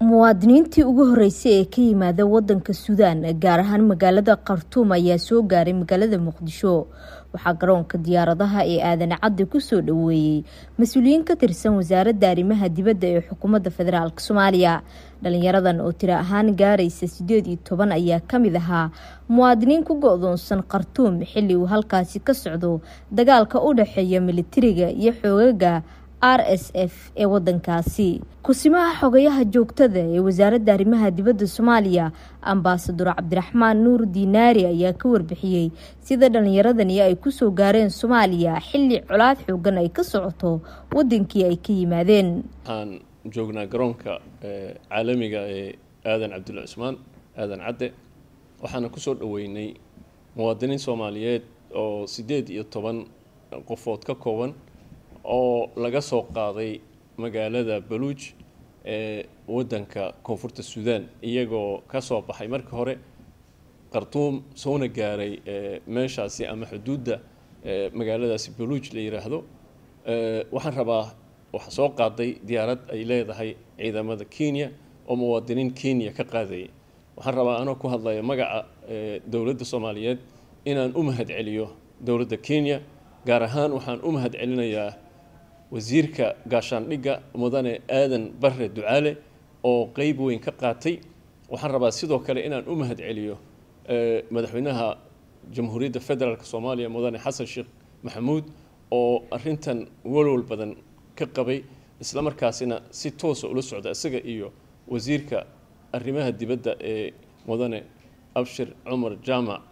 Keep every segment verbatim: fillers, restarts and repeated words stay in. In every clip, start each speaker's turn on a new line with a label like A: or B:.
A: muwaadiniintii ugu horeysay ee ka yimaada wadanka Suudaan gaar ahaan magaalada Khartoum ayaa soo gaaray magaalada Muqdisho waxaa garoonka diyaaradaha ee aadan cadde ku soo dhaweeyay mas'uuliyiin ka tirsan wasaaradda arrimaha dibadda ee xukuumadda federaalka Soomaaliya dhalinyaradan oo tiro ahaan gaaraysa sideed iyo toban ayaa kamid ahaa muwaadiniin ku go'doonsan Khartoum xilli uu halkaasi ka socdo dagaalka u dhaxeeya militariga iyo xoogaga R S F ee wadankaasi kusimaha xogayaha joogtada ee wasaaradda arrimaha dibadda Soomaaliya ambassador Cabdiraxmaan Nuur Diinaari ayaa ka warbixiyay sida dhalinyaradani ay ku soo gaareen Soomaaliya xilli colaad xoogan ay ka socoto wadankii ay ka yimaadeen
B: aan joognaa garoonka caalamiga ee aadan Cabdulla Cusmaan aadan cadde waxaana ku soo dhaweynay muwaadiniin Soomaaliyeed oo sideed iyo toban qofood ka kooban oo laga soo qaaday magaalada Baluuj ee wadanka koonfurta Suudaan iyagoo ka soo baxay markii hore Khartoum soona gaaray meeshaasi ama xuduudda magaaladaasi Baluuj la yiraahdo waxaan rabaa waxa soo qaaday diyaarad ay leedahay ciidamada Kenya oo muwaadiniin Kenya ka qaaday waxaan rabaa anoo ku hadlayo magaca dawladda Soomaaliyeed inaan u mahad celiyo dawladda Kenya gaar ahaan waxaan u mahad celinayaa wasiirka gaashaandhigga mudane aadan barre ducaale oo qayb weyn ka qaatay waxaan rabaa sidoo kale inaan u mahad celiyo madaxweynaha jamhuuriyadda federaalka Soomaaliya mudane xasan sheekh maxamuud oo arintan walwal badan ka qabay isla markaasina si toos ah ula socda isaga iyo wasiirka arrimaha dibadda ee mudane abshir cumar jaamac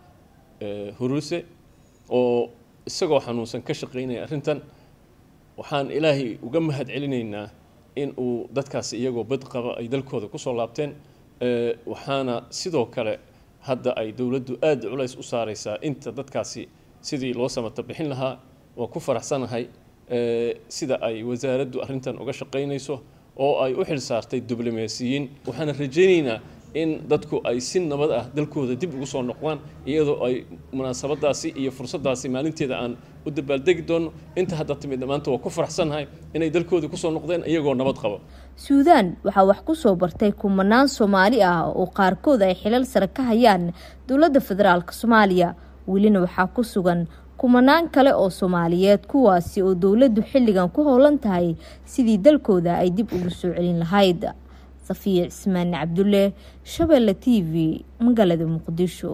B: huruse oo isagoo xanuunsan ka shaqeynaya arintan waxaan ilaahay uga mahad celinaynaa in uu dadkaas iyagoo bad qaba ay dalkooda ku soo laabteen ee waxaana sidoo kale hadda ay dawladdu aad culays u saaraysaa inta dadkaasi sidii loo samata bixin lahaa waa ku faraxsanahay ee sida ay wasaaraddu arintan uga shaqeynayso oo ay u xil saartay diblomaasiyiin waxaan rajaynaynaa in dadku ay si nabad ah dalkooda dib ugu soo noqdaan iyadoo ay munaasabadaasi iyo fursadaasi maalinteeda aan u dabaaldegi doono inta hadda timid maanta waa ku faraxsanahay inay dalkooda ku soo noqdeen iyagoo nabad qabo
A: Suudaan waxa wax ku soo bartay kumanaan Soomaali ah oo qaarkood ay xilal sare ka hayaan dawladda federaalka Soomaaliya welina waxa ku sugan kumanaan kale oo Soomaaliyeed kuwaasi oo dawladdu xilligan ku howlan tahay sidii dalkooda ay dib ugu soo celin lahayd صفية عثمان عبد الله شبل تي في مقالة مقدشو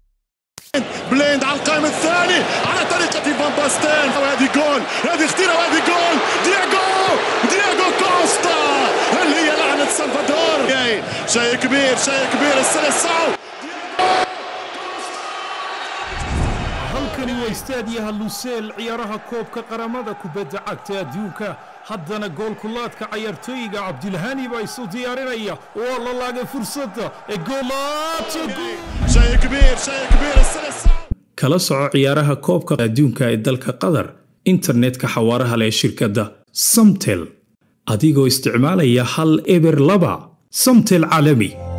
C: بليند على القائم الثاني على طريقة فان باستين وهذه جول هذه خطيرة وهذه جول دياغو دياغو كوستا هل هي لعنة سلفادور شيء كبير شيء كبير السلسعو
D: halkani waa istaadiyaha Lusail ciyaaraha koobka qaramada kubadda cagta adduunka haddana gool kulaadka ciyaartooyga Cabdilhani baa isu diyaarinaya oo la laagay fursadda ee goolaadka
C: shay kabiir shay kabiir السلسعو
D: kala soco ciyaaraha koobka adduunka ee dalka Qatar internetka xawaaraha leh shirkadda Samtel adigoo isticmaalaya hal eber laba Samtel caalami